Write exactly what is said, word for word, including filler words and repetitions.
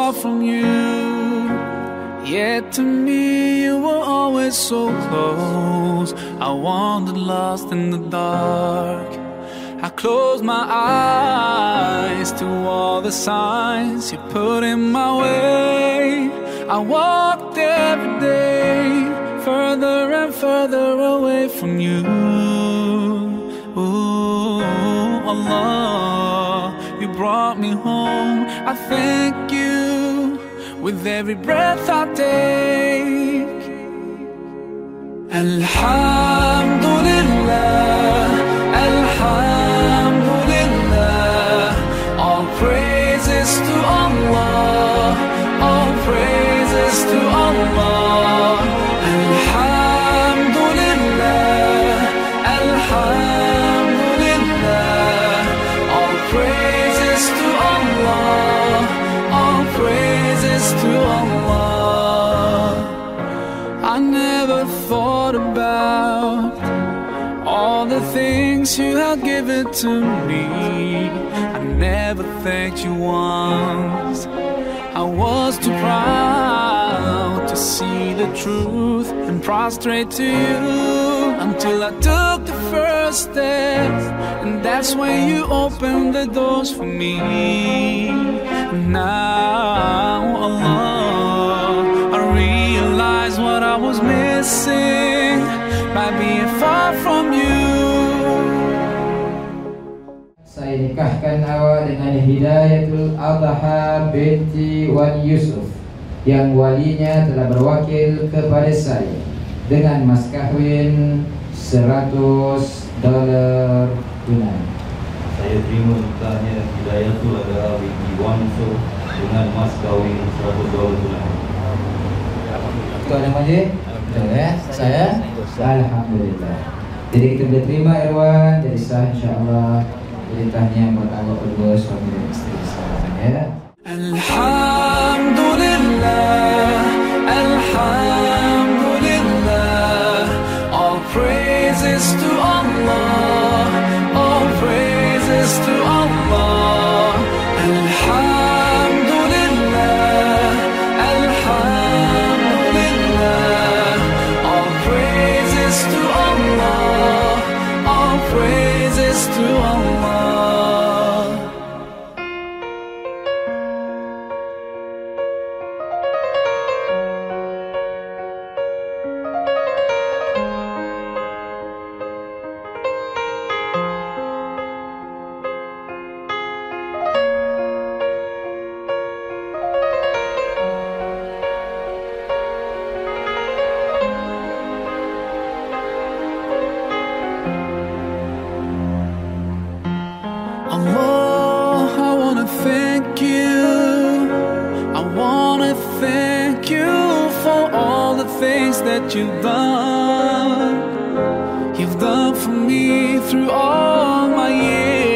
far from you, yet to me you were always so close. I wandered lost in the dark. I closed my eyes to all the signs you put in my way. I walked every day further and further away from you. Ooh, Allah, you brought me home. I thank you with every breath I take. Alhamdulillah, Alhamdulillah. All praises to Allah, all praises to Allah. Alhamdulillah, Alhamdulillah. All praises to Allah, all praises to Allah. I never thought about all the things you had given to me. I never thanked you once. I was too proud to see the truth and prostrate to you, until I took the first step, and that's when you opened the doors for me. Now, Allah, I realize what I was missing by being far from you. Saya nikahkan awak dengan Hidayatul Adha binti Wan Yusuf, yang walinya telah berwakil kepada saya dengan mas kahwin seratus dolar tunai. Saya terima nikahnya Hidayatul Adha binti Wan Yusuf dengan mas kahwin seratus dolar tunai. Itu namanya? Betul ya? Saya? Alhamdulillah. Jadi kita boleh terima Erwan, jadi sah insyaAllah. Jadi tahniah buat awak berdua, suami dan isteri sekarang ya. Alhamdulillah, Alhamdulillah. All praises to Allah, all praises to Allah. Alhamdulillah, Alhamdulillah. All praises to Allah, all praises to Allah. Allah, I wanna thank you. I wanna thank you for all the things that you've done. You've done for me through all my years.